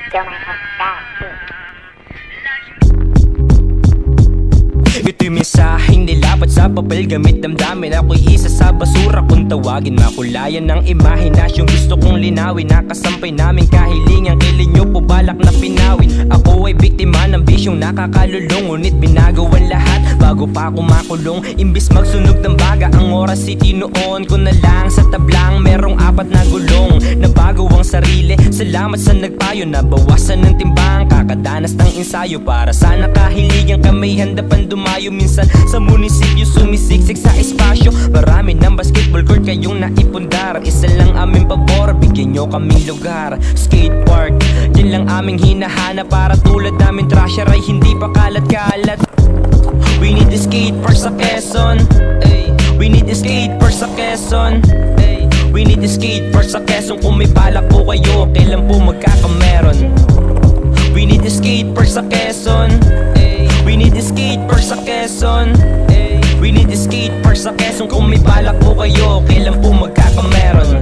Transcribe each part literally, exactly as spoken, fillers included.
Ito'y mensaheng nilapat sa papel gamit damdamin. Ako'y isa sa basura kung tawagin. Makulayan ng imahinasyong gusto kong linawin. Nakasampay namin kahilingan, kailan nyo po balak na pinawin. Ako ay biktima ng bisyong nakakalulong, ngunit binagawan lahat bago pa ako makulong. Imbis magsunog ng baga, ang oras itinoon ko na lang sa tablang merong apat na gulong. Nabago ang sarili, salamat sa nagpayo. Nabawasan ng timbang, kakadanas ng ensayo. Para sa nakahiligan kami handa pang dumayo. Minsan sa munisipyo sumisiksik sa espasyo. Marami ng basketball court kayong naipundar. Isa lang aming pabor, bigyan nyo kaming lugar. Skate park, yan lang aming hinahanap. Para tulad namin trasher ay hindi pa kalat-kalat. We need a skate park sa Quezon, ay. We need a skate park sa Quezon, ay. We need a skate park sa Quezon. Kung may balak po kayo, kailan po magkakameron. We need a skate park sa Quezon, ay. We need a skate park sa Quezon, ay. We need a skate park sa Quezon. Kung may balak po kayo, kailan po magkakameron.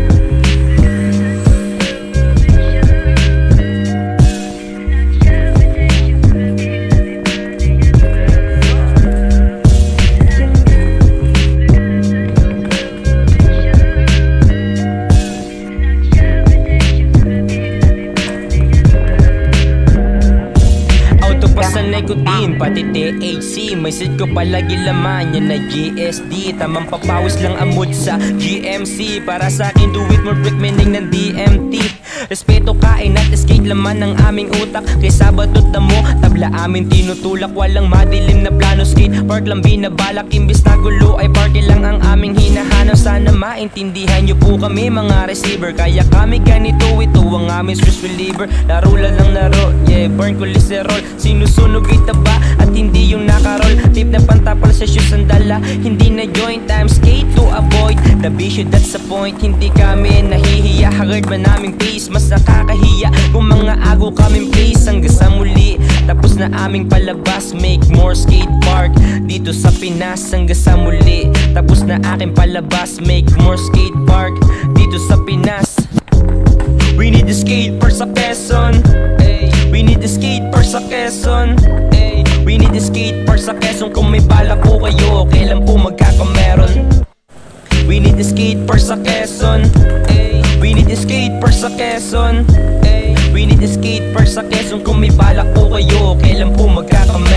Nicotine, pati T H C. May set ko palagi laman, yan na G S D. Tamang papawis lang ang mood sa G M C. Para sa akin, do it more break meaning ng D M T. Respeto, kain at skate laman ng aming utak. Kay Sabatot na mo, tabla amin tinutulak. Walang madilim na plano, skate park lang binabalak. Imbis na gulo ay party lang ang aming hinahanap. Sana maintindihan nyo po kami mga receiver. Kaya kami ganito, ito ang aming stress reliever. Laro lang ng laro, yeah, burn cholesterol. Sinusunog itaba at hindi yung nakarol. Tip na pantapal sa shoes ang dala, hindi na joint time. Skate to avoid the issue, that's the point. Hindi kami nahihiya, hagard man naming pace. Mas nakakahiya kung mga ago kaming place. Hanggang sa muli, tapos na aming palabas. Make more skate park dito sa Pinas. Hanggang sa muli, tapos na aking palabas. Make more skate park dito sa Pinas. We need a skate park sa Quezon, ay. We need a skate park sa Quezon, ay. We need a skate park sa Quezon. Kung may balak po kayo, kailan po magkakameron. We need a skate park sa Quezon, ay. We need a skate park sa Quezon, ay. We need a skate park sa Quezon. Kung may balak po kayo, kailan po magkakameron.